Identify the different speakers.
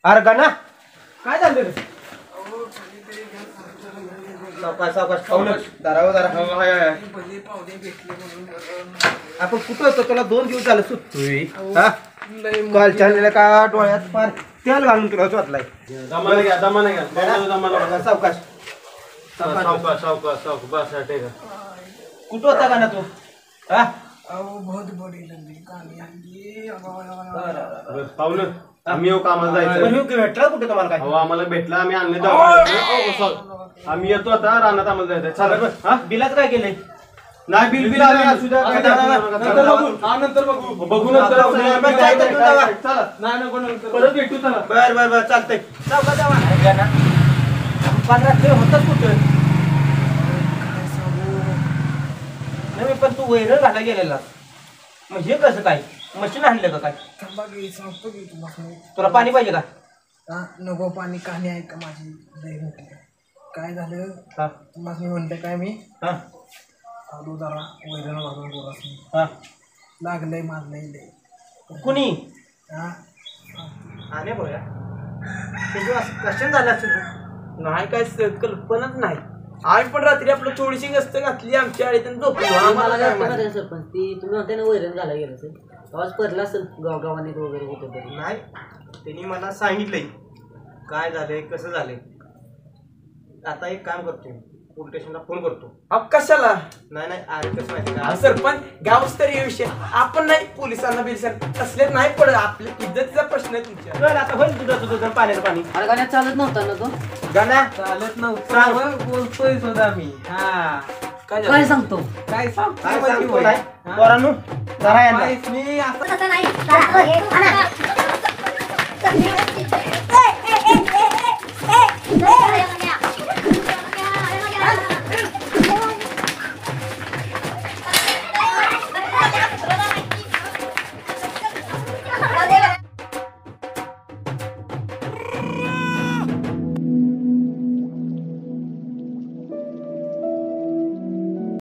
Speaker 1: अरे गाना काय झालं रे? सावकाश सावकाश पाहुणं दारावर दारा. आपण कुठं होतो? तुला 2 दिवस झालं सुटतोय. हा काल चाललेला का डोळ्यात पार तेल घालून तुला वाचलाय.
Speaker 2: दमाने घ्या दमाने घ्या
Speaker 1: सावकाश
Speaker 2: सावकाश सावकाश सावकाश बस टेका.
Speaker 1: कुठं होता गाना तू? हा
Speaker 3: बहुत बड़ी लंबी कहानी आहे.
Speaker 2: पाहुणं आम्ही येऊ कामाला जायचं.
Speaker 1: भेटला कुठे तुम्हाला काय?
Speaker 2: हो आम्हाला भेटला आम्ही आणले आम्ही येतो आता रानात आम्हाला जायचं. चला हा
Speaker 1: बिलात काय केलंय?
Speaker 2: नाही बिल बिल आले असू द्या नंतर बघू बघू नंतर चला नाही नको नंतर परत भेटू. चला
Speaker 1: बर बर बर चालतंय. सावकाश जावा. गाना 15 ते होतात कुठं? नाही पण तू वैरण घाला गेलेला मग हे कसं काय? मशीन आणलं का काय?
Speaker 3: थांबा की सांगतो की तुम्हाला.
Speaker 1: तुला पाणी पाहिजे का?
Speaker 3: नको पाणी कहाणी आहे का माझी लई मोठी. काय झालं
Speaker 1: हा
Speaker 3: तुम्हाला म्हणते काय मी
Speaker 1: हा
Speaker 3: आलो जरा वैरण घालून जोरास
Speaker 1: हा
Speaker 3: लागलंय मारलंय लय.
Speaker 1: कुणी?
Speaker 3: हा
Speaker 1: आणे बोया तुझं असं कशाने झालं असेल?
Speaker 4: नाही काय कल्पनाच नाही. आम्ही पण रात्री आपलं थोडीशी गस्त घातली आमच्या आळीत झोपलो.
Speaker 5: मला काय माहिती सरपंच ती तुम्ही म्हणते ना वैरण घाला गेलं असेल आवाज पडला असेल गावाने वगैरे कुठं तरी.
Speaker 1: नाही त्यांनी मला सांगितलंय काय झालंय कसं झालंय. आता एक काम करतो पोलीस स्टेशनला फोन करतो.
Speaker 4: अहो कशाला?
Speaker 1: नाही नाही अरे कसं माहिती का
Speaker 4: सरपंच गावस्तरीय विषय आपण नाही पोलिसांना बिलिसांना तसले नाही पडत. आपल्या इज्जतीचा प्रश्न आहे तुमच्या.
Speaker 1: चल आता होईल तुझं पाण्याचं पाणी.
Speaker 5: अरे गाण्यात चालत नव्हता ना तो.
Speaker 1: गाना
Speaker 4: चालत नव्हतं बोलतोय सुद्धा मी. हा
Speaker 5: काय सांगतो?
Speaker 4: काय
Speaker 1: काय सांगतो
Speaker 4: सांगतो
Speaker 1: नाही पोरांनो जरा यांना.
Speaker 4: मी असं
Speaker 6: तसं नाही. जरा घे. आणा.